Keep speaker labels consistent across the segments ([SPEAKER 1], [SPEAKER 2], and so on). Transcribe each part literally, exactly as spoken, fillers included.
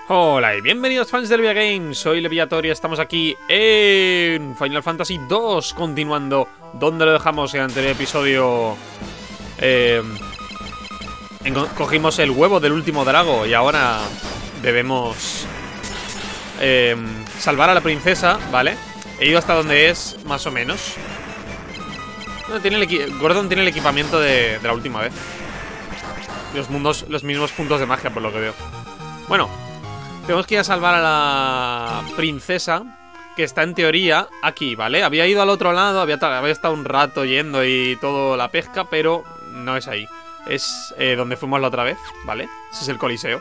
[SPEAKER 1] Hola y bienvenidos fans del Videogames, soy Leviator y estamos aquí en Final Fantasy dos, continuando donde lo dejamos en el anterior episodio. eh, en, Cogimos el huevo del último drago y ahora debemos eh, salvar a la princesa, ¿vale? He ido hasta donde es, más o menos. No, tiene el Gordon tiene el equipamiento de, de la última vez. Los, mundos, los mismos puntos de magia, por lo que veo. Bueno, tenemos que ir a salvar a la princesa, que está en teoría aquí, ¿vale? Había ido al otro lado, había, había estado un rato yendo y todo la pesca, pero no es ahí. Es eh, donde fuimos la otra vez, ¿vale? Ese es el Coliseo.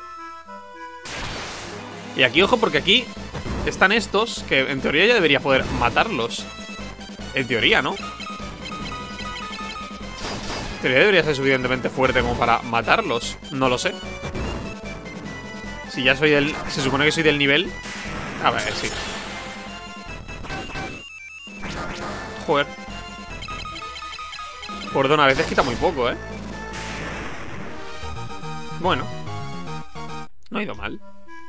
[SPEAKER 1] Y aquí, ojo, porque aquí están estos, que en teoría ya debería poder matarlos. En teoría, ¿no? En teoría debería ser suficientemente fuerte como para matarlos. No lo sé. Si ya soy del... Se supone que soy del nivel... A ver, sí. Joder. Perdón, a veces quita muy poco, ¿eh? Bueno. No ha ido mal.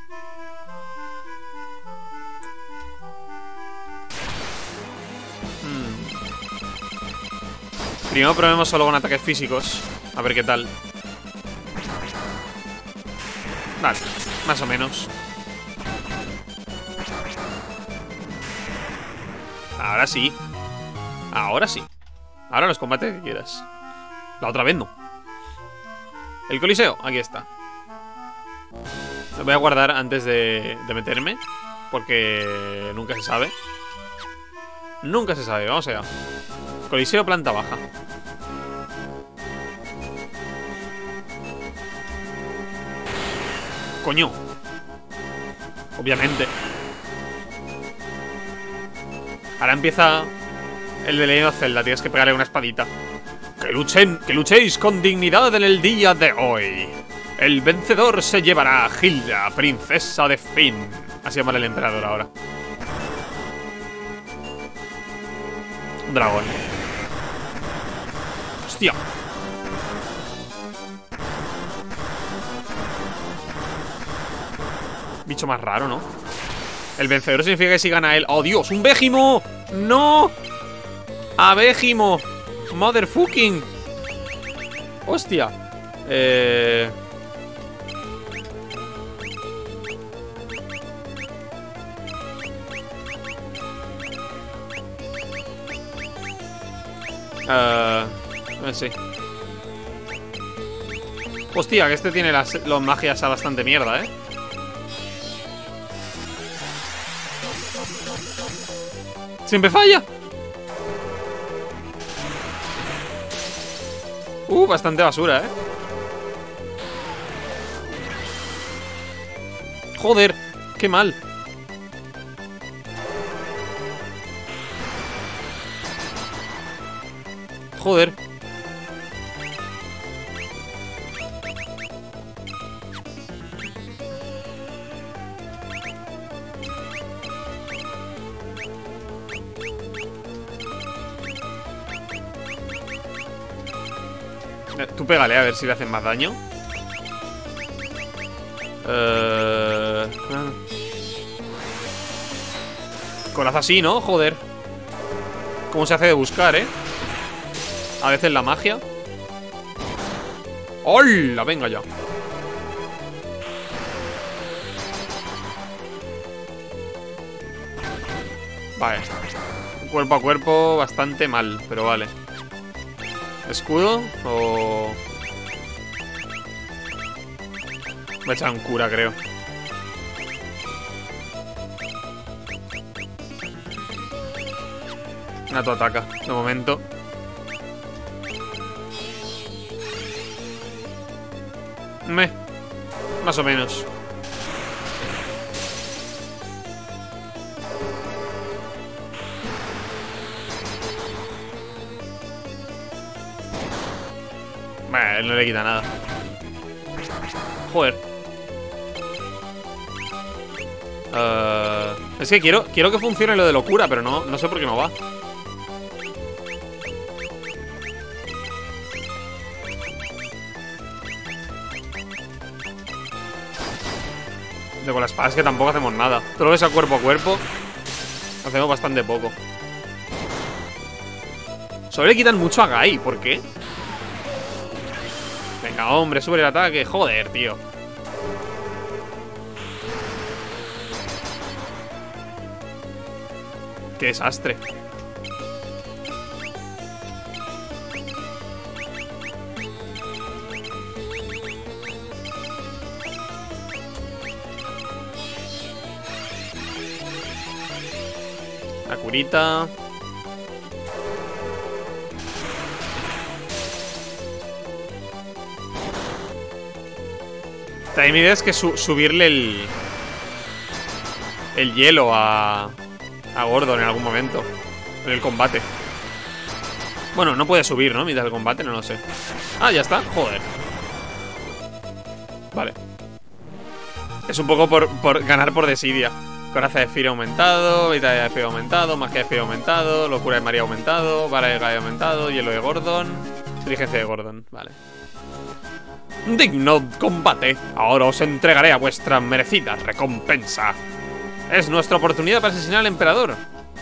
[SPEAKER 1] Hmm. Primero probemos solo con ataques físicos. A ver qué tal. Vale, más o menos. Ahora sí. Ahora sí. Ahora los combates que quieras. La otra vez no. El Coliseo, aquí está. Lo voy a guardar antes de, de meterme, porque nunca se sabe. Nunca se sabe, vamos allá. Coliseo, planta baja. Coño. Obviamente. Ahora empieza el de Legend of Zelda. Tienes que pegarle una espadita. Que luchen, que luchéis con dignidad en el día de hoy. El vencedor se llevará a Hilda, princesa de Finn. Así llama el emperador ahora. Un dragón. Hostia. Bicho más raro, ¿no? El vencedor significa que si gana él... ¡Oh, Dios! ¡Un Vegimo! ¡No! ¡A Vegimo! ¡Motherfucking! ¡Hostia! Eh... Uh, no sé. Hostia, que este tiene las, las magias a bastante mierda, ¿eh? Siempre falla. Uh, bastante basura, ¿eh? Joder, qué mal. Joder. Tú pégale a ver si le hacen más daño. Uh... Coraza así, ¿no? Joder. ¿Cómo se hace de buscar, eh? A veces la magia. ¡Hola! Venga ya. Vale. Cuerpo a cuerpo bastante mal, pero vale. ¿Escudo? O... Voy a echar un cura, creo. A tu ataca, de momento. Meh. Más o menos. Bah, no le quita nada. Joder. Uh, es que quiero, quiero que funcione lo de locura, pero no, no sé por qué no va. De con la espada es que tampoco hacemos nada. Todo lo que sea cuerpo a cuerpo hacemos bastante poco. Solo le quitan mucho a Guy, ¿por qué? Venga, hombre, sube el ataque. Joder, tío. Qué desastre. La curita. También mi idea es que su subirle el El hielo a A Gordon en algún momento en el combate. Bueno, no puede subir, ¿no? Mitad del combate, no lo sé. Ah, ya está, joder. Vale. Es un poco por, por ganar por desidia. Coraza de Fire aumentado, vitalidad de Fire aumentado, magia de Fire aumentado, locura de María aumentado, vara de Guy aumentado, hielo de Gordon, inteligencia de Gordon, vale. Digno combate. Ahora os entregaré a vuestra merecida recompensa. Es nuestra oportunidad para asesinar al emperador.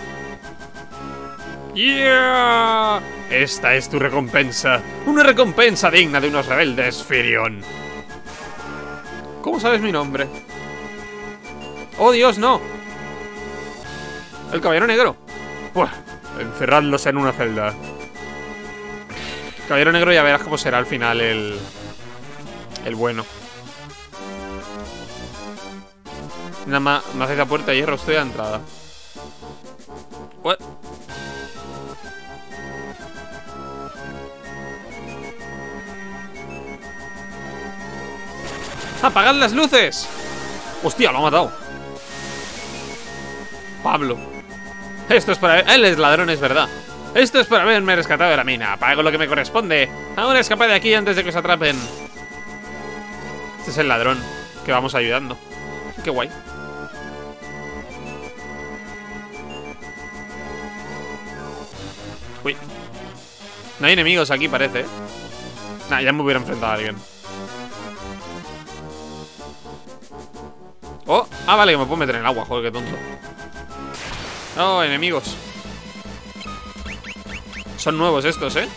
[SPEAKER 1] ¡Yeah! Esta es tu recompensa. Una recompensa digna de unos rebeldes, Firion. ¿Cómo sabes mi nombre? ¡Oh, Dios, no! El caballero negro. Buah, encerradlos en una celda. Caballero negro, ya verás cómo será al final el... El bueno. Nada más, me hace la puerta de hierro, estoy a la entrada. What? ¡Apagad las luces! ¡Hostia, lo ha matado! Pablo. Esto es para... Él es ladrón, es verdad. Esto es para haberme rescatado de la mina. Pago lo que me corresponde. Ahora escapad de aquí antes de que os atrapen. Este es el ladrón que vamos ayudando. Qué guay. Uy. No hay enemigos aquí, parece. Nah, ya me hubiera enfrentado a alguien. Oh, ah, vale, que me puedo meter en el agua. Joder, qué tonto. Oh, enemigos. Son nuevos estos, ¿eh?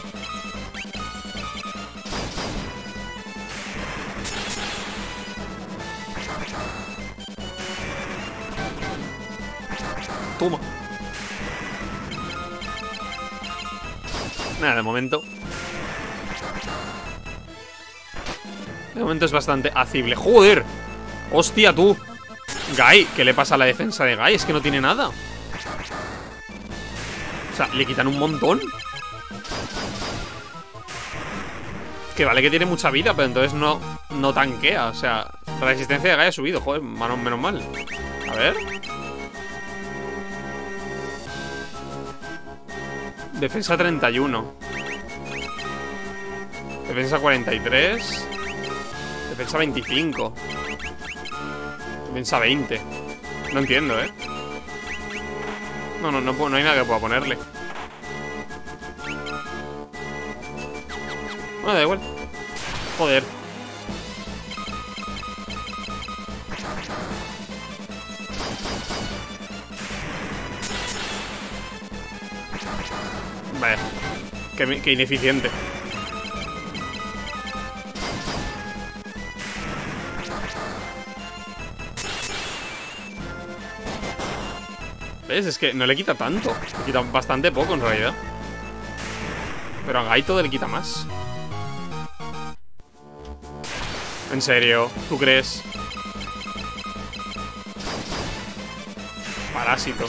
[SPEAKER 1] Toma. Nada, de momento. De momento es bastante acible. ¡Joder! ¡Hostia, tú! Guy, ¿qué le pasa a la defensa de Guy? Es que no tiene nada. O sea, le quitan un montón. Que vale que tiene mucha vida, pero entonces no, no tanquea. O sea, la resistencia de Guy ha subido. Joder, menos, menos mal. A ver. Defensa treinta y uno. Defensa cuarenta y tres. Defensa veinticinco. Defensa veinte. No entiendo, ¿eh? No, no, no, no hay nada que pueda ponerle. Bueno, da igual. Joder. Vaya. Qué, qué ineficiente. ¿Ves? Es que no le quita tanto. Le quita bastante poco en realidad. Pero a Guy todo le quita más. En serio, ¿tú crees? Parásito.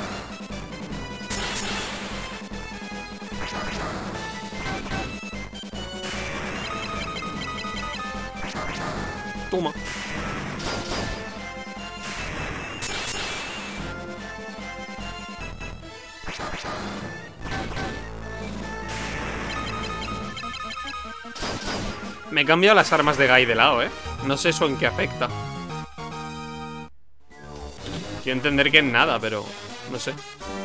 [SPEAKER 1] Toma. Me he cambiado las armas de Guy de lado, ¿eh? No sé eso en qué afecta. Quiero entender que en nada, pero... no sé.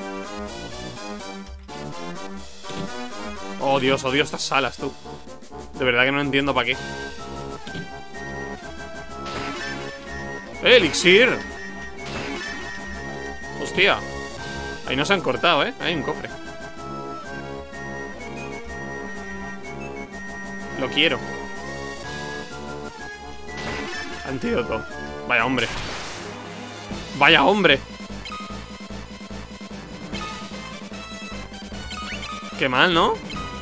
[SPEAKER 1] Oh, Dios, odio estas salas, tú. De verdad que no entiendo para qué. ¡Eh, elixir! Hostia. Ahí no se han cortado, ¿eh? Hay un cofre. Lo quiero. Antídoto. Vaya hombre. Vaya hombre. Qué mal, ¿no?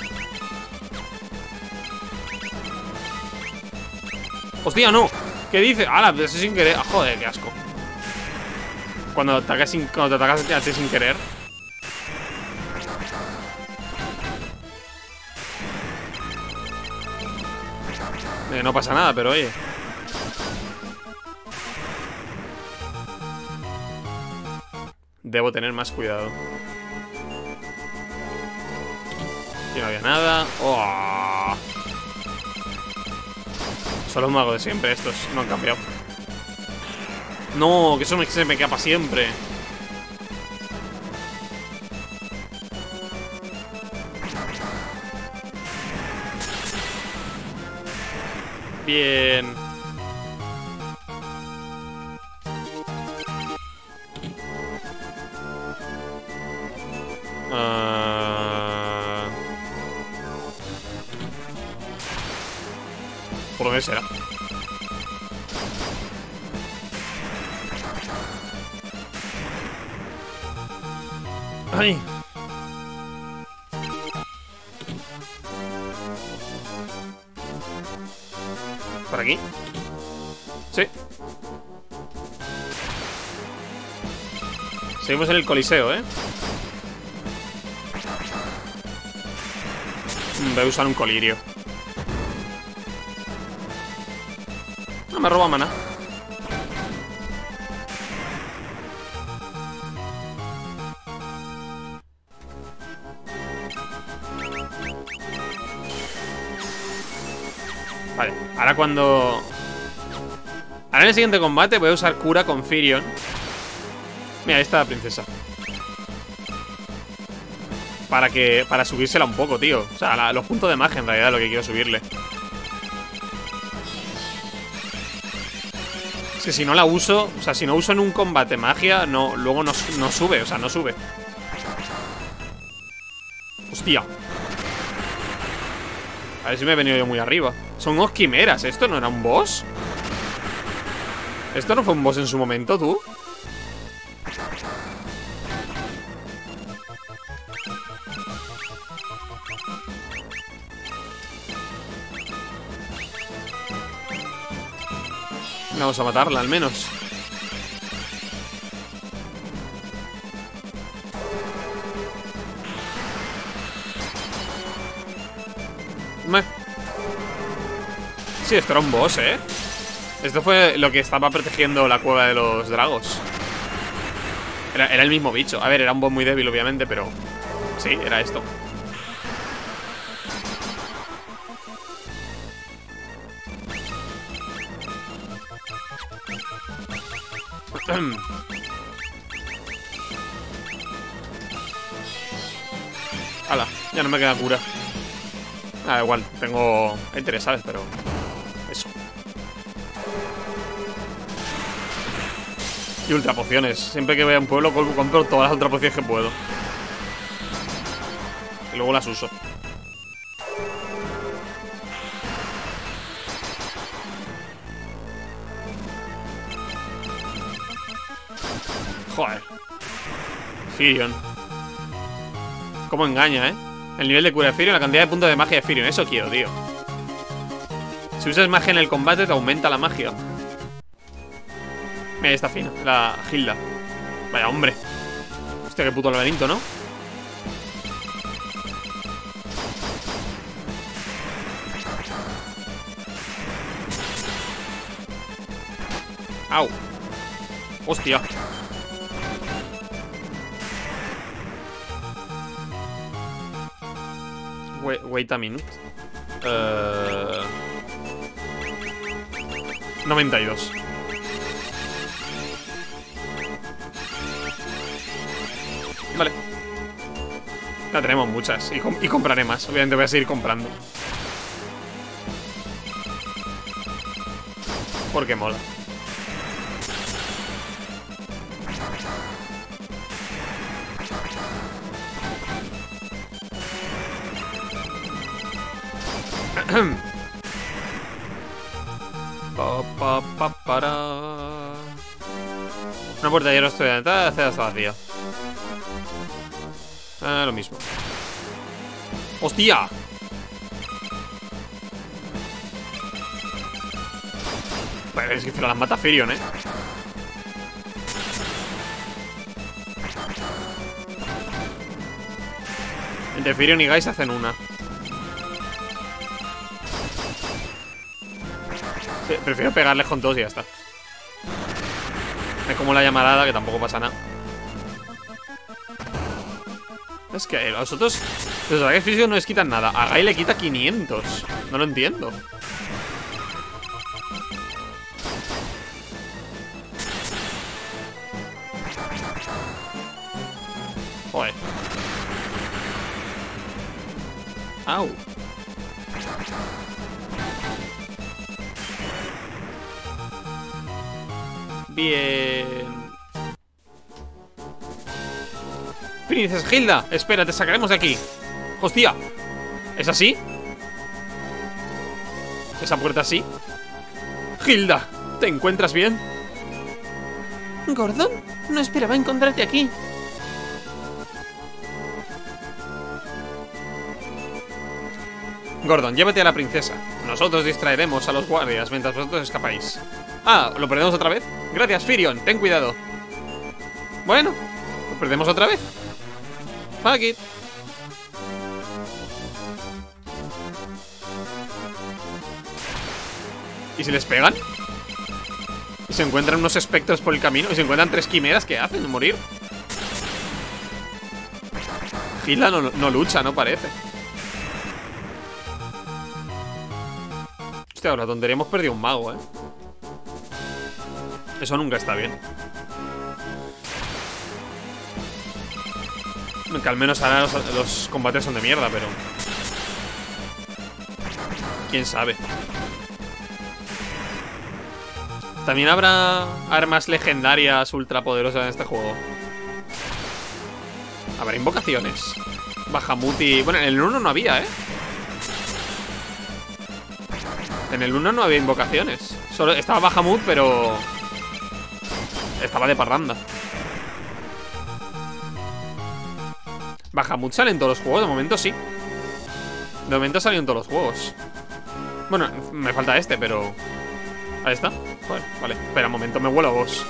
[SPEAKER 1] Hostia, no. ¿Qué dice? ¡Hala! Eso sin querer. Ah, joder, qué asco. Cuando atacas sin, cuando te atacas a ti sin querer. Eh, no pasa nada, pero oye. Debo tener más cuidado. Aquí no había nada. Oh. Son los magos de siempre estos. No han cambiado. No, que eso me, se me queda para siempre. Bien. Uh... ¿Por dónde será? ¡Ay! ¿Por aquí? Sí. Seguimos en el Coliseo, ¿eh? Voy a usar un colirio. No me roba mana. Vale, ahora cuando... Ahora en el siguiente combate voy a usar cura con Firion. Mira, ahí está la princesa. Para que... Para subírsela un poco, tío. O sea, la, los puntos de magia en realidad es lo que quiero subirle. Es que si no la uso... O sea, si no uso en un combate magia, no, luego no, no sube, o sea, no sube. Hostia. A ver si me he venido yo muy arriba. Son dos quimeras, ¿esto no era un boss? ¿Esto no fue un boss en su momento, tú? Vamos a matarla, al menos. Meh. Sí, esto era un boss, ¿eh? Esto fue lo que estaba protegiendo la cueva de los dragos. Era, era el mismo bicho. A ver, era un boss muy débil, obviamente, pero... Sí, era esto. Hala, ya no me queda cura. Ah, igual, tengo interés, ¿sabes? Pero... Eso. Y ultra pociones. Siempre que voy a un pueblo compro todas las ultra pociones que puedo. Y luego las uso. Joder. Firion. Cómo engaña, ¿eh? El nivel de cura de Firion, la cantidad de puntos de magia de Firion. Eso quiero, tío. Si usas magia en el combate, te aumenta la magia. Mira, ahí está fina, la Hilda. Vaya, hombre. Hostia, qué puto laberinto, ¿no? Au. Hostia. Wait, wait a minute. Uh... noventa y dos. Vale. Ya tenemos muchas. Y, com y compraré más. Obviamente voy a seguir comprando. Porque mola. Pa, pa, pa, para. Una puerta de hierro estudiantil, la celda está vacía. Ah, lo mismo. ¡Hostia! Pero es que se las mata Firion, eh. Entre Firion y Guy se hacen una. Sí, prefiero pegarles con todos y ya está. Es como la llamarada, que tampoco pasa nada. Es que los otros, los ataques físicos no les quitan nada. A Guy le quita quinientos. No lo entiendo. Joder. Au. Bien. Princesa Hilda, espera, te sacaremos de aquí. Hostia, ¿es así? ¿Esa puerta así? Hilda, ¿te encuentras bien?
[SPEAKER 2] Gordon, no esperaba encontrarte aquí.
[SPEAKER 1] Gordon, llévate a la princesa. Nosotros distraeremos a los guardias mientras vosotros escapáis. Ah, ¿lo perdemos otra vez? Gracias, Firion, ten cuidado. Bueno, ¿lo perdemos otra vez? Fuck it. ¿Y si les pegan? ¿Y se encuentran unos espectros por el camino? ¿Y se encuentran tres quimeras? ¿Qué hacen? ¿Morir? Hilda no, no lucha, no parece. Hostia, la tontería, hemos perdido un mago, eh. Eso nunca está bien. Que al menos ahora los, los combates son de mierda, pero... quién sabe. También habrá armas legendarias ultrapoderosas en este juego. Habrá invocaciones. Bahamut y... bueno, en el uno no había, ¿eh? En el uno no había invocaciones. Solo estaba Bahamut, pero... estaba de parranda. Bahamut sale en todos los juegos, de momento sí. De momento salió en todos los juegos. Bueno, me falta este, pero... ahí está. Vale, vale. Espera un momento, me vuelo a vos.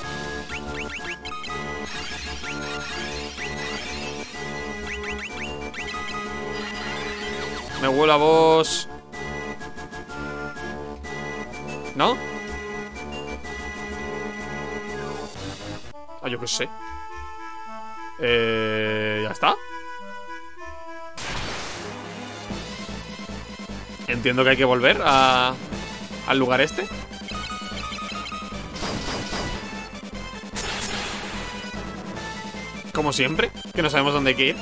[SPEAKER 1] Me vuelo a vos. ¿No? Ah, yo qué sé. Eh... ¿Ya está? Entiendo que hay que volver a... al lugar este. Como siempre, que no sabemos dónde hay que ir.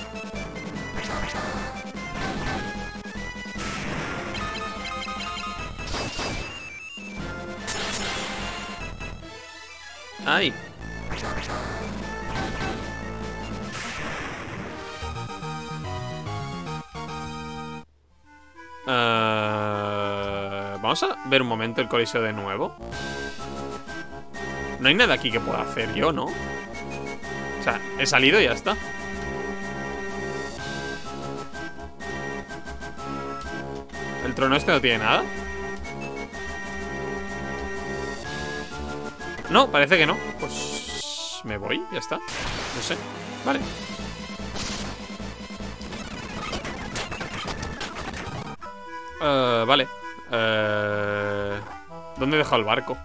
[SPEAKER 1] Ay. Uh, vamos a ver un momento el coliseo de nuevo. No hay nada aquí que pueda hacer yo, ¿no? O sea, he salido y ya está. ¿El trono este no tiene nada? No, parece que no. Pues... me voy, ya está. No sé, vale. Uh, vale. uh, ¿Dónde he dejado el barco?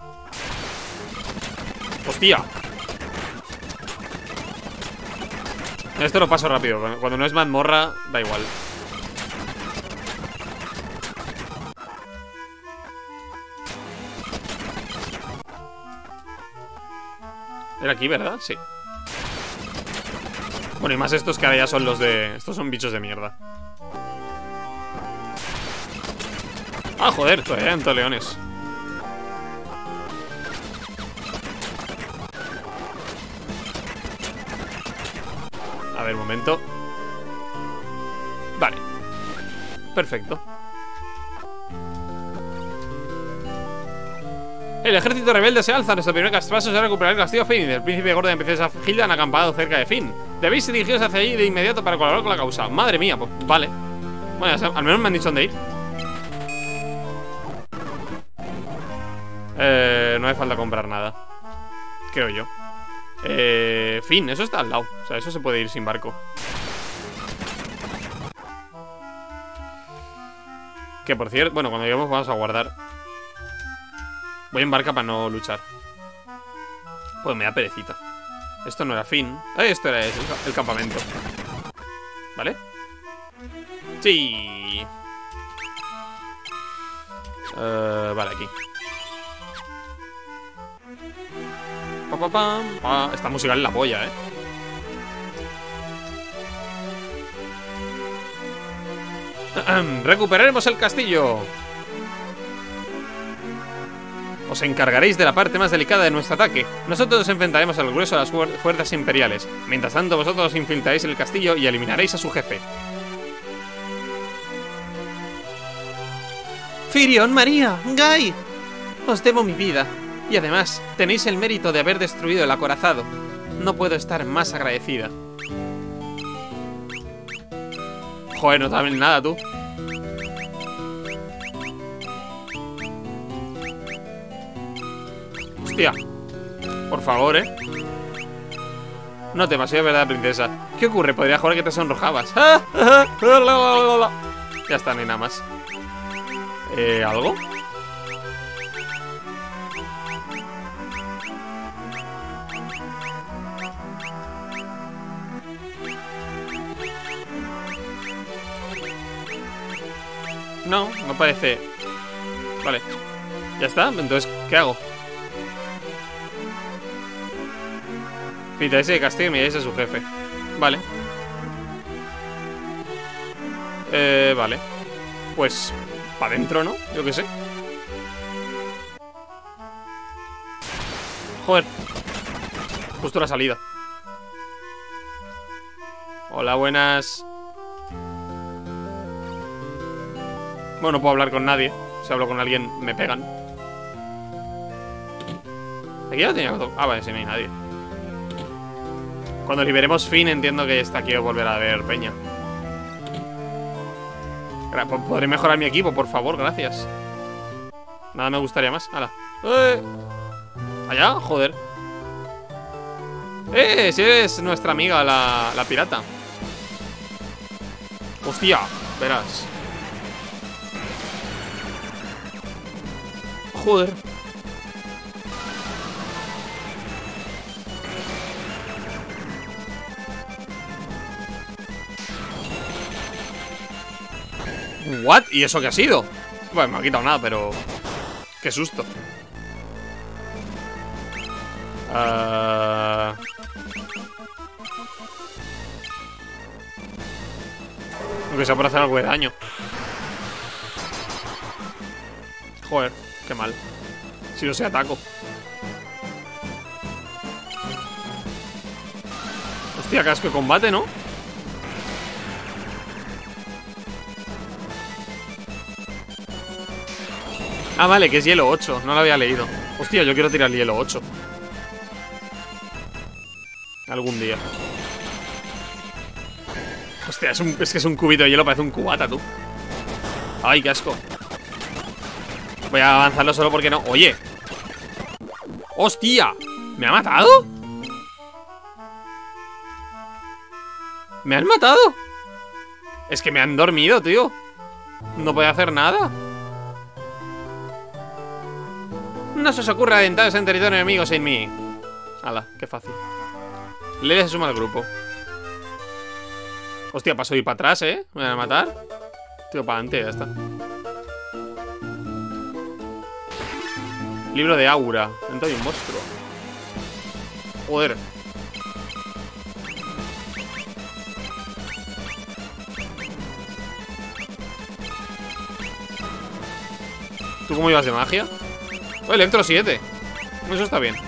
[SPEAKER 1] ¡Hostia! Esto lo paso rápido. Cuando no es mazmorra, da igual. Era aquí, ¿verdad? Sí. Bueno, y más estos que ahora ya son los de... estos son bichos de mierda. Ah, joder, todavía hay antoleones. A ver, un momento. Vale. Perfecto. El ejército rebelde se alza. Nuestro primer paso será recuperar el castillo Finn. El príncipe Gordon y la princesa Hilda han acampado cerca de Finn. Debéis dirigiros hacia allí de inmediato para colaborar con la causa. Madre mía, pues vale. Bueno, ya, al menos me han dicho dónde ir. Eh, no hace falta comprar nada, creo yo. Eh, Finn, eso está al lado. O sea, eso se puede ir sin barco. Que por cierto, bueno, cuando lleguemos vamos a guardar. Voy en barca para no luchar. Pues me da perecita. Esto no era Finn. Eh, esto era el, el campamento. ¿Vale? Sí. Uh, vale, aquí. Pa, pa, pa, pa. Esta música es la polla, eh. Recuperaremos el castillo. Os encargaréis de la parte más delicada de nuestro ataque. Nosotros nos enfrentaremos al grueso de las fuerzas imperiales. Mientras tanto, vosotros os infiltraréis en el castillo y eliminaréis a su jefe.
[SPEAKER 2] Firion, María, Guy, os debo mi vida. Y además, tenéis el mérito de haber destruido el acorazado. No puedo estar más agradecida.
[SPEAKER 1] Joder, no sabes nada, tú. Hostia. Por favor, eh. No te pasé, ¿verdad, princesa? ¿Qué ocurre? Podría jugar que te sonrojabas. Ya está, no hay nada más. Eh, ¿algo? No, no parece. Vale. ¿Ya está? Entonces, ¿qué hago? Pintáis de castillo y miráis a su jefe. Vale. Eh, vale. Pues, para adentro, ¿no? Yo qué sé. Joder. Justo la salida. Hola, buenas. Bueno, no puedo hablar con nadie. Si hablo con alguien, me pegan. Aquí ya tenía que... Ah, vale, si no hay nadie. Cuando liberemos Finn, entiendo que está aquí volver a ver peña. ¿Podré mejorar mi equipo, por favor? Gracias. Nada me gustaría más. ¡Hala! ¡Eh! ¿Allá? Joder. ¡Eh! Si eres nuestra amiga, la, la pirata. ¡Hostia! Verás. Joder. ¿What? ¿Y eso qué ha sido? Bueno, me ha quitado nada, pero... Qué susto. Uh... Aunque sea por hacer algo de daño. Joder, qué mal. Si no se ataco. Hostia, casco de combate, ¿no? Ah, vale, que es hielo ocho. No lo había leído. Hostia, yo quiero tirar el hielo ocho. Algún día. Hostia, es, un, es que es un cubito de hielo. Parece un cubata, tú. Ay, qué asco. Voy a avanzarlo solo porque no. Oye. ¡Hostia! ¿Me ha matado? ¿Me han matado? Es que me han dormido, tío. No puedo hacer nada. No se os ocurra adentraros en territorio enemigo sin mí. Hala, qué fácil. Lele se suma al grupo. Hostia, paso de ir para atrás, ¿eh? ¿Me van a matar? Tío, para adelante, ya está. Libro de aura. Dentro hay un monstruo. Joder. ¿Tú cómo ibas de magia? Oh, Electro siete. Eso está bien.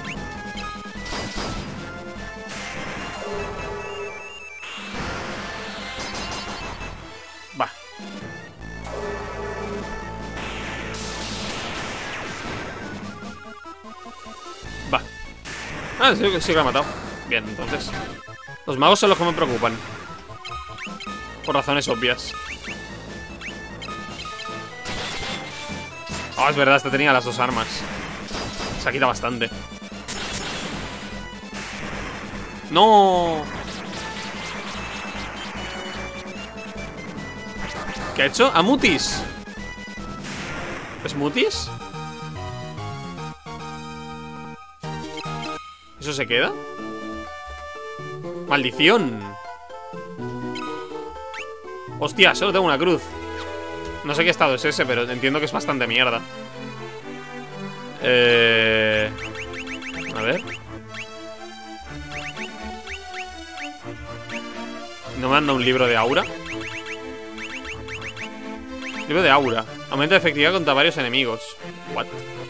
[SPEAKER 1] Va. Ah, sí, sí que lo ha matado. Bien, entonces los magos son los que me preocupan, por razones obvias. Ah, oh, es verdad, este tenía las dos armas. Se ha quitado bastante. ¡No! ¿Qué ha hecho? ¡A Mutis! ¿Es Mutis? ¿Eso se queda? ¡Maldición! Hostia, solo tengo una cruz. No sé qué estado es ese, pero entiendo que es bastante mierda. Eh... A ver. ¿No me manda un libro de aura? Libro de aura. Aumenta de efectividad contra varios enemigos. What?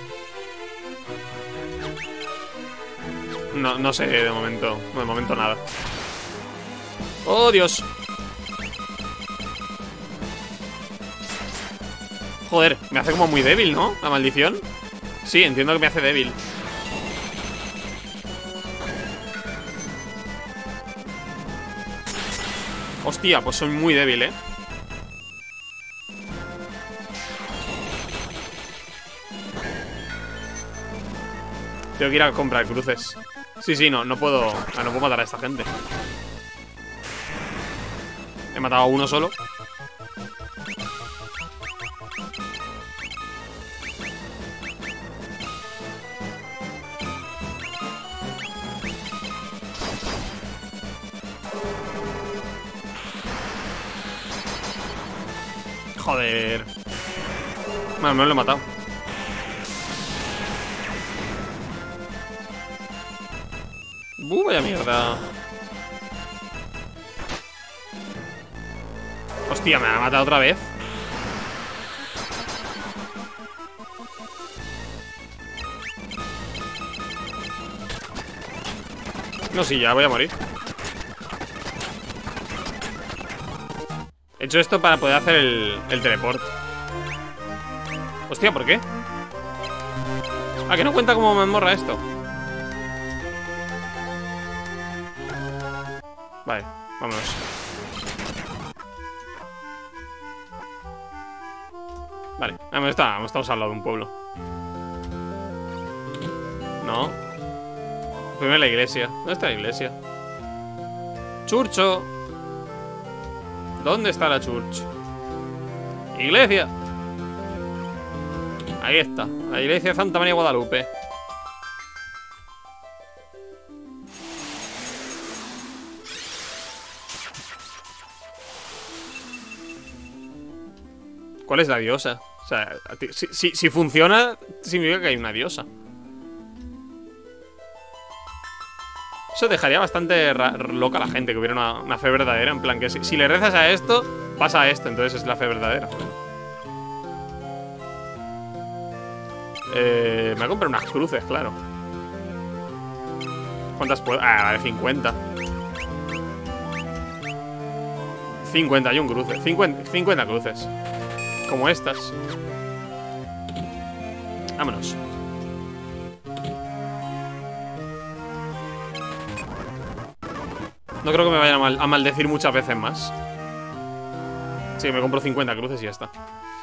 [SPEAKER 1] No, no sé de momento. De momento nada. ¡Oh, Dios! Joder, me hace como muy débil, ¿no? La maldición. Sí, entiendo que me hace débil. Hostia, pues soy muy débil, ¿eh? Tengo que ir a comprar cruces. Sí, sí, no, no puedo. Ah, no puedo matar a esta gente. He matado a uno solo. Joder. Bueno, me lo he matado. Uh, vaya mierda. Hostia, me ha matado otra vez. No, sí, ya voy a morir. He hecho esto para poder hacer el, el teleport. Hostia, ¿por qué? Ah, que no cuenta como mazmorra esto. Vale, vámonos. Vale, ah, está, estamos al lado de un pueblo. No. Primero la iglesia. ¿Dónde está la iglesia? Churcho. ¿Dónde está la church? Iglesia. Ahí está, la iglesia de Santa María de Guadalupe. ¿Cuál es la diosa? O sea, si, si, si funciona, significa que hay una diosa. Eso dejaría bastante loca a la gente, que hubiera una, una fe verdadera. En plan, que si, si le rezas a esto, pasa a esto, entonces es la fe verdadera. Eh, me voy a comprar unas cruces, claro. ¿Cuántas puedo? Ah, vale, cincuenta. cincuenta y un cruces. cincuenta, cincuenta cruces. Como estas. Vámonos. No creo que me vayan a, mal, a maldecir muchas veces más. Sí, me compro cincuenta cruces y ya está.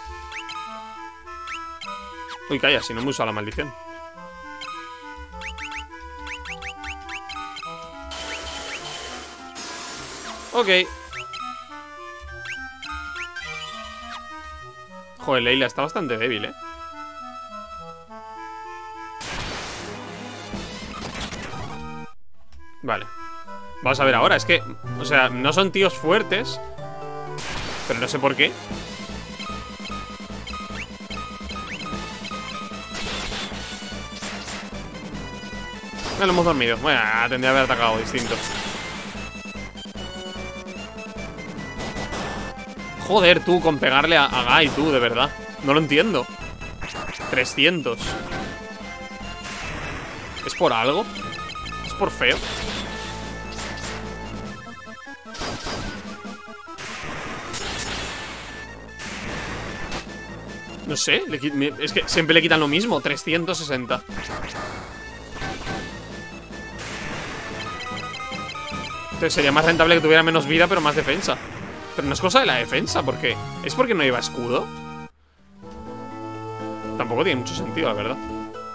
[SPEAKER 1] Uy, calla, si no me usa la maldición. Ok. Joder, Leila está bastante débil, ¿eh? Vale. Vamos a ver ahora, es que, o sea, no son tíos fuertes, pero no sé por qué. No lo hemos dormido. Bueno, tendría que haber atacado distinto. Joder, tú, con pegarle a, a Guy, tú, de verdad. No lo entiendo. trescientos. ¿Es por algo? ¿Es por feo? No sé, le, es que siempre le quitan lo mismo. trescientos sesenta. Entonces sería más rentable que tuviera menos vida, pero más defensa. Pero no es cosa de la defensa, ¿por qué? ¿Es porque no lleva escudo? Tampoco tiene mucho sentido, la verdad.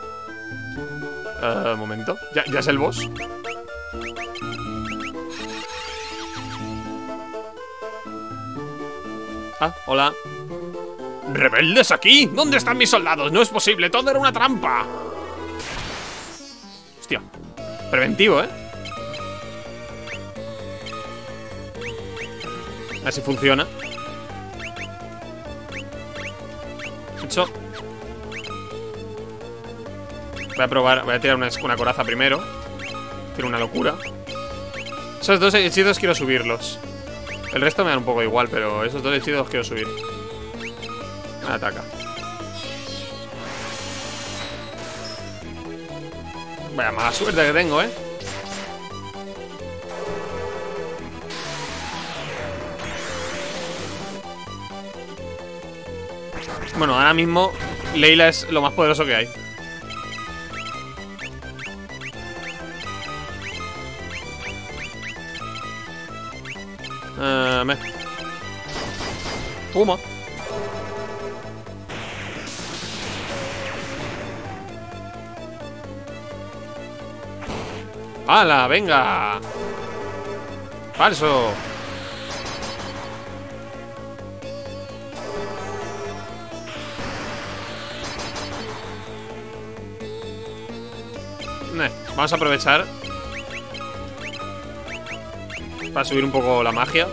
[SPEAKER 1] Uh, un momento. ¿Ya, ¿Ya es el boss? Ah, hola. ¡Rebeldes aquí! ¿Dónde están mis soldados? No es posible, todo era una trampa. Hostia. Preventivo, ¿eh? Así funciona. Hecho. Voy a probar, voy a tirar una, una coraza primero. Tiro una locura. Esos dos hechizos quiero subirlos. El resto me dan un poco igual, pero esos dos hechizos los quiero subir. Ataca. Vaya mala suerte que tengo, ¿eh? Bueno, ahora mismo Layla es lo más poderoso que hay. Uh, me... Toma. ¡Hala! ¡Venga! ¡Falso! Eh, vamos a aprovechar para subir un poco la magia.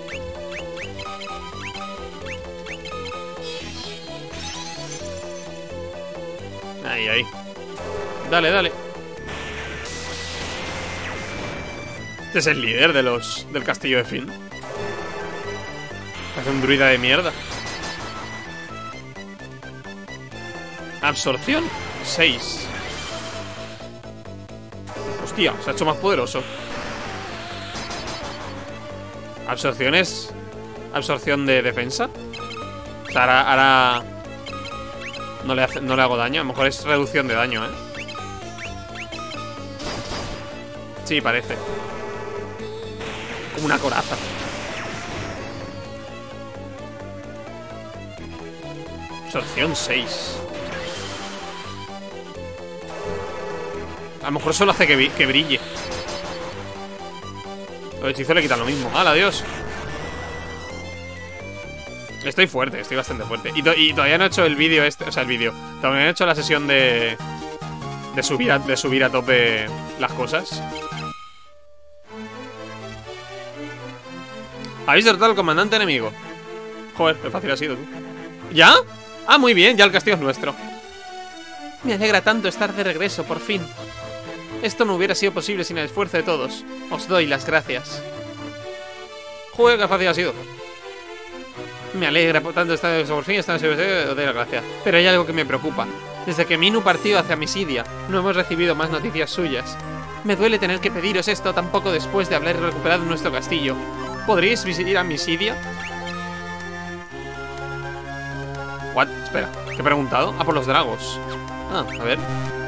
[SPEAKER 1] Ahí, ahí. Dale, dale. Este es el líder de los del castillo de Fynn. Hace un druida de mierda. Absorción seis. Hostia, se ha hecho más poderoso. Absorción es... Absorción de defensa. O sea, ahora... ahora no, le hace, no le hago daño. A lo mejor es reducción de daño, ¿eh? Sí, parece. Como una coraza. Absorción seis. A lo mejor solo hace que, que brille. Los hechizos le quitan lo mismo. ¡Hala, adiós! Estoy fuerte, estoy bastante fuerte. Y, to y todavía no he hecho el vídeo este. O sea, el vídeo. Todavía no he hecho la sesión de... De subir, a, de subir a tope las cosas. Habéis derrotado al comandante enemigo. Joder, qué fácil ha sido, tú. ¿Ya? Ah, muy bien, ya el castillo es nuestro. Me alegra tanto estar de regreso, por fin. Esto no hubiera sido posible sin el esfuerzo de todos. Os doy las gracias. Joder, qué fácil ha sido. Me alegra por tanto estar por fin estar en el os doy las gracias. Pero hay algo que me preocupa. Desde que Minu partió hacia Misidia, no hemos recibido más noticias suyas. Me duele tener que pediros esto tan poco después de haber recuperado nuestro castillo. ¿Podríais visitar a Misidia? What? Espera, ¿qué he preguntado? Ah, por los dragos. Ah, a ver.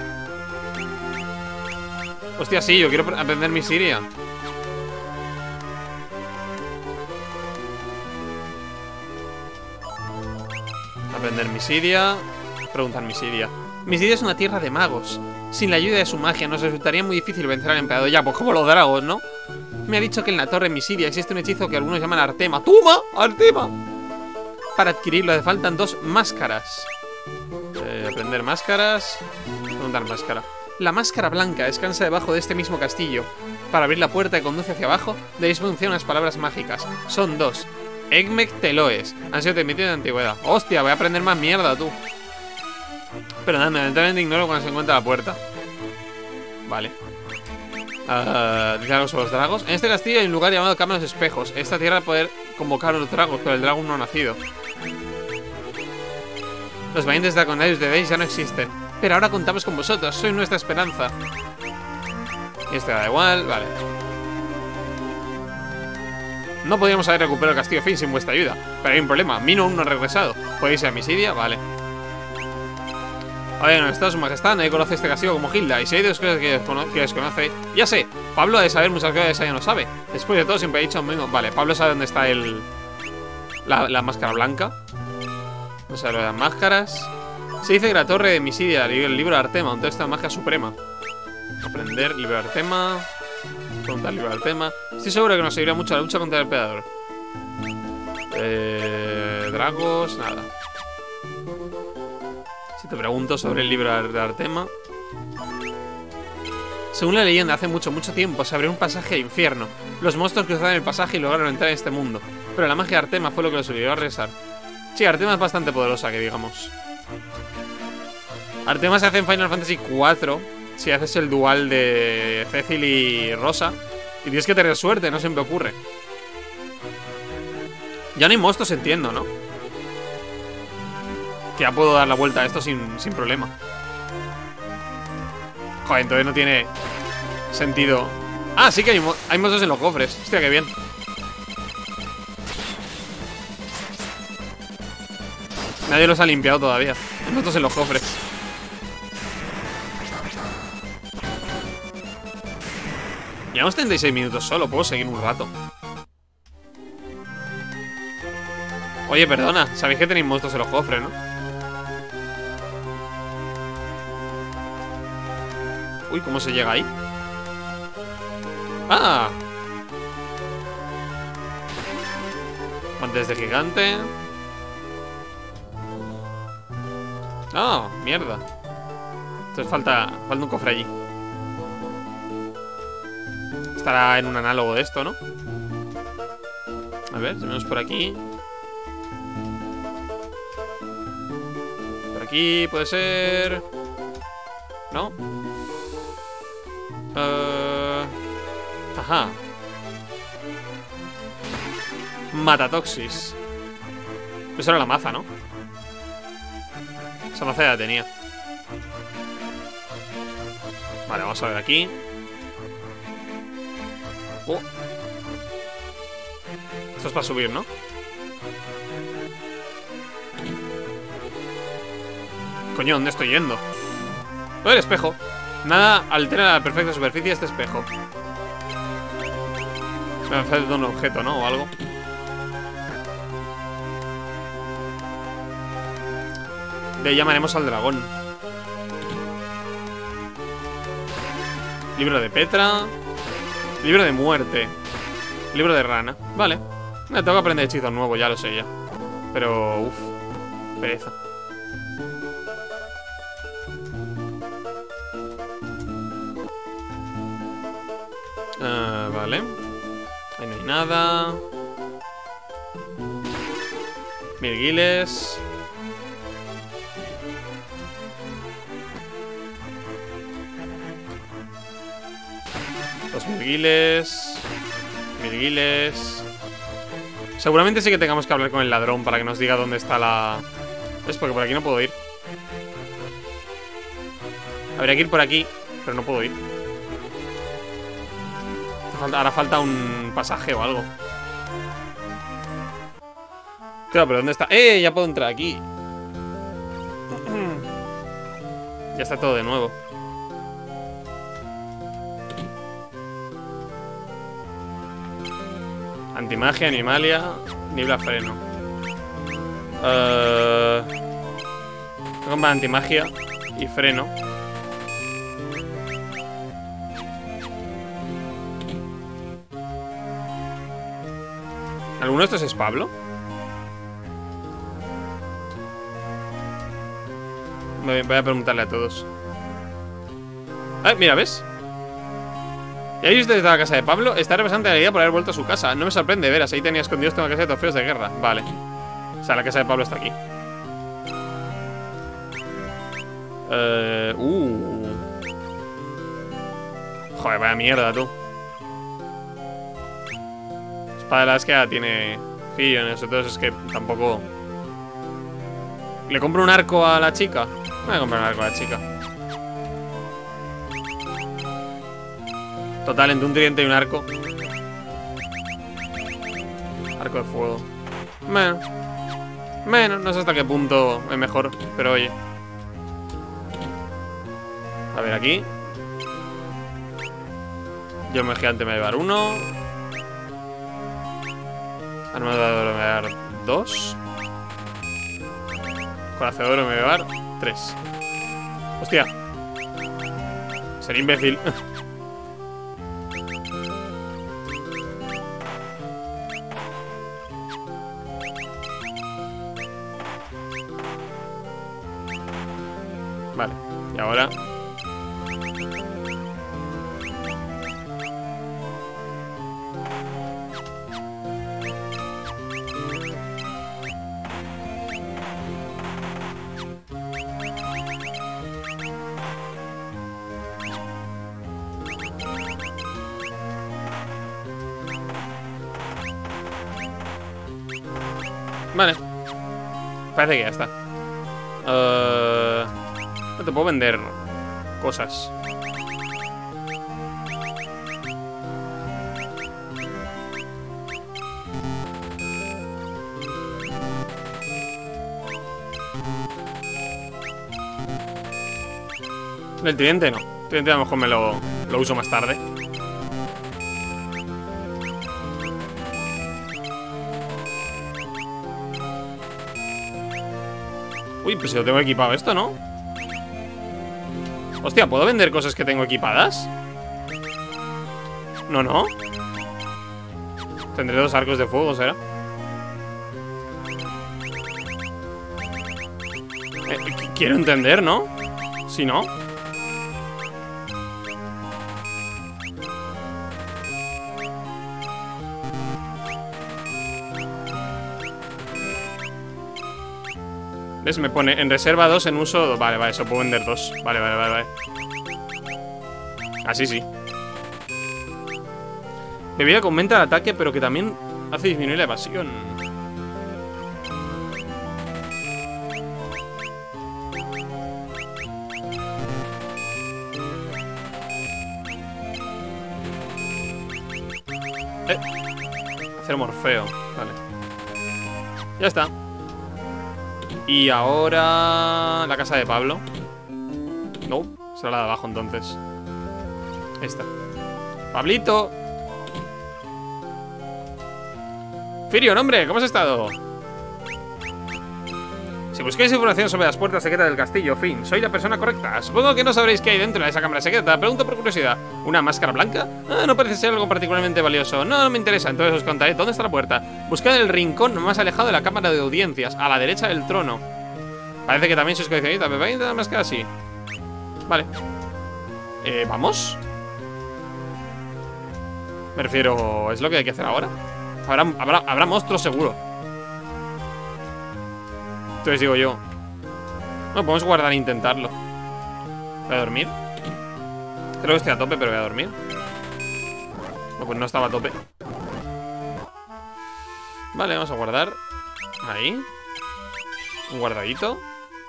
[SPEAKER 1] Hostia, sí, yo quiero aprender Misidia. Aprender Misidia. Preguntar Misidia. Misidia es una tierra de magos. Sin la ayuda de su magia nos resultaría muy difícil vencer al emperador. Ya, pues como los dragos, ¿no? Me ha dicho que en la torre Misidia existe un hechizo que algunos llaman Artema. ¡Toma! ¡Artema! Para adquirirlo le faltan dos máscaras. Eh, aprender máscaras. Preguntar máscara. La máscara blanca descansa debajo de este mismo castillo. Para abrir la puerta que conduce hacia abajo, debéis pronunciar unas palabras mágicas. Son dos. Egmek Teloes. Han sido transmitidos en la antigüedad. Hostia, voy a aprender más mierda, tú. Pero nada, lamentablemente ignoro cuando se encuentra la puerta. Vale. Uh, dice algo sobre los dragos. En este castillo hay un lugar llamado Cama de los Espejos. En esta tierra poder convocar a los dragos, pero el dragón no ha nacido. Los valientes dragonarios de Deis ya no existen. Pero ahora contamos con vosotros, sois nuestra esperanza. Y este da igual, vale. No podríamos haber recuperado el castillo Fynn sin vuestra ayuda. Pero hay un problema, Minu aún no ha regresado. ¿Podéis ir a Misidia? Vale. Oye, no, está su majestad, nadie conoce este castigo como Hilda. Y si hay dos cosas que, descono que desconoce, ya sé, Pablo ha de saber muchas cosas, ella no sabe. Después de todo, siempre ha dicho lo mismo. Vale, Pablo sabe dónde está el la, la máscara blanca. No sabe lo de las máscaras. Se dice que la torre de Misidia, el libro de Artema, un texto de magia suprema. Aprender, libro de Artema. Preguntar, libro de Artema. Estoy seguro que nos seguirá mucho la lucha contra el Predador. Eh, Dragos, nada. Si te pregunto sobre el libro de Artema. Según la leyenda, hace mucho, mucho tiempo se abrió un pasaje de infierno. Los monstruos cruzaron el pasaje y lograron entrar en este mundo. Pero la magia de Artema fue lo que los obligó a regresar. Sí, Artema es bastante poderosa, que digamos. Artema se hace en Final Fantasy cuatro. Si haces el dual de Cecil y Rosa. Y tienes que tener suerte, no siempre ocurre. Ya no hay monstruos, entiendo, ¿no? Que ya puedo dar la vuelta a esto sin, sin problema. Joder, entonces no tiene sentido. Ah, sí que hay, mo hay monstruos en los cofres. Hostia, qué bien. Nadie los ha limpiado todavía. Hay monstruos en los cofres. Llevamos treinta y seis minutos solo. Puedo seguir un rato. Oye, perdona. Sabéis que tenéis monstruos en los cofres, ¿no? Uy, ¿cómo se llega ahí? ¡Ah! Guantes de gigante. ¡Ah! Mierda. Entonces falta, falta un cofre allí. Estará en un análogo de esto, ¿no? A ver, tenemos por aquí. Por aquí puede ser. ¿No? Uh... Ajá. Matatoxis. Eso era la maza, ¿no? Esa maza ya la tenía. Vale, vamos a ver aquí. Oh. Esto es para subir, ¿no? Coño, ¿dónde estoy yendo? Oh, el espejo. Nada altera la perfecta superficie de este espejo. Me falta un objeto, ¿no? O algo. De ahí llamaremos al dragón. Libro de Petra. Libro de muerte. Libro de rana. Vale. Me tengo que aprender hechizos nuevos, ya lo sé ya. Pero, uff. Pereza. Uh, vale. Ahí no hay nada. Mirguiles. Los mirguiles. Mirguiles. Seguramente sí que tengamos que hablar con el ladrón para que nos diga dónde está la... Es porque por aquí no puedo ir. Habría que ir por aquí, pero no puedo ir. Ahora falta un pasaje o algo. Claro, pero ¿dónde está? ¡Eh! Ya puedo entrar aquí. Ya está todo de nuevo. Antimagia, animalia, niebla, freno. Uh, Tengo que comprar antimagia y freno. ¿Alguno de estos es Pablo? Voy a preguntarle a todos. Ah, mira, ¿ves? ¿Ya habéis visto desde la casa de Pablo? Está representante de la idea por haber vuelto a su casa. No me sorprende, veras. Ahí tenía escondidos toda la casa de trofeos de guerra. Vale. O sea, la casa de Pablo está aquí. Eh, uh. Joder, vaya mierda, tú. Espada de la esquina tiene fillo en eso. Entonces es que tampoco... ¿Le compro un arco a la chica? Voy a comprar un arco a la chica. Total, entre un tridente y un arco. Arco de fuego. Bueno. Bueno, no sé hasta qué punto es mejor, pero oye. A ver, aquí. Yelmo gigante me va a llevar uno. Armadura de oro me va a llevar dos. Coraza de oro me va a llevar tres. Hostia. Sería imbécil. Vale, y ahora vale. Parece que ya está. uh... No te puedo vender cosas. El tridente no. El tridente a lo mejor me lo, lo uso más tarde. Uy, pues si lo tengo equipado esto, ¿no? Hostia, ¿puedo vender cosas que tengo equipadas? No, no. Tendré dos arcos de fuego, ¿será? Eh, quiero entender, ¿no? Si no. ¿Ves? Me pone en reserva dos, en uso. Vale, vale, eso puedo vender dos. Vale, vale, vale, vale. Así sí. Bebida que aumenta el ataque, pero que también hace disminuir la evasión. Eh. Hacer morfeo. Vale. Ya está. Y ahora... la casa de Pablo. No, será la de abajo entonces. Esta. Pablito. Firion, hombre, ¿cómo has estado? Si buscáis información sobre las puertas secretas del castillo, Finn, soy la persona correcta. Supongo que no sabréis qué hay dentro de esa cámara secreta. Pregunto por curiosidad. ¿Una máscara blanca? Ah, no parece ser algo particularmente valioso. No, no me interesa, entonces os contaré dónde está la puerta. Buscad el rincón más alejado de la cámara de audiencias, a la derecha del trono. Parece que también sois coleccionistas. ¿Me vais a intentar una máscara así? Vale. Eh, ¿vamos? Me refiero... ¿es lo que hay que hacer ahora? Habrá, habrá, habrá monstruos seguro. Entonces digo yo, bueno, podemos guardar e intentarlo. Voy a dormir. Creo que estoy a tope, pero voy a dormir. No, pues no estaba a tope. Vale, vamos a guardar. Ahí. Un guardadito.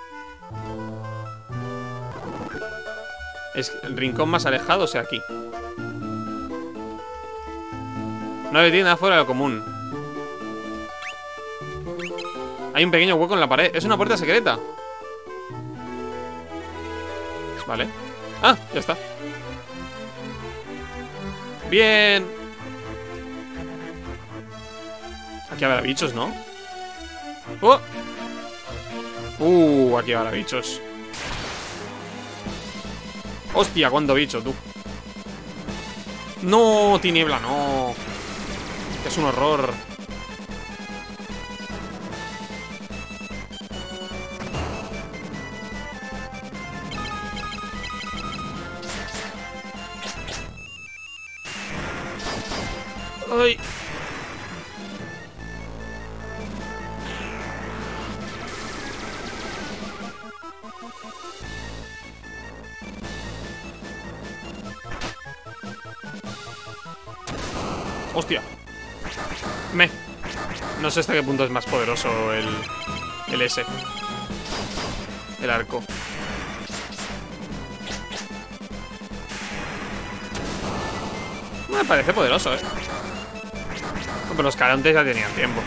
[SPEAKER 1] Es el rincón más alejado, o sea, aquí. No le tiene nada fuera de lo común. Hay un pequeño hueco en la pared. Es una puerta secreta. Vale. Ah, ya está. Bien. Aquí habrá bichos, ¿no? ¡Oh! Uh, aquí habrá bichos. Hostia, cuánto bicho, tú. No, tiniebla, no. Es un horror. Ay. Hostia. Me. No sé hasta qué punto es más poderoso el... el S. El arco. Me parece poderoso, eh. Pero los carantes ya tenían tiempo.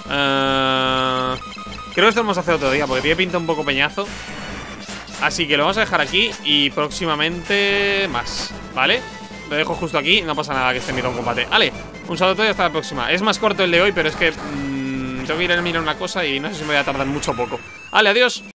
[SPEAKER 1] Uh, creo que esto lo vamos a hacer otro día porque tiene pinta un poco peñazo. Así que lo vamos a dejar aquí y próximamente más, ¿vale? Lo dejo justo aquí, no pasa nada que esté en mitad de un combate. Vale, un saludo y hasta la próxima. Es más corto el de hoy, pero es que mmm, tengo que ir a mirar una cosa y no sé si me voy a tardar mucho o poco. Vale, adiós.